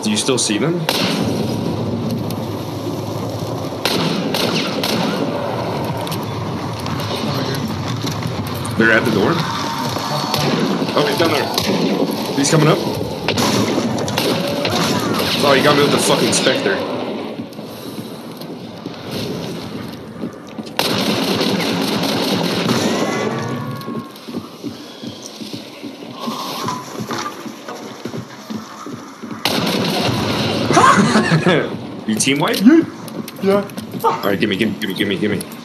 Do you still see them? They're at the door? Oh, he's down there. He's coming up. Oh, you got me with the fucking Spectre. You team wipe? Yeah. Alright, gimme.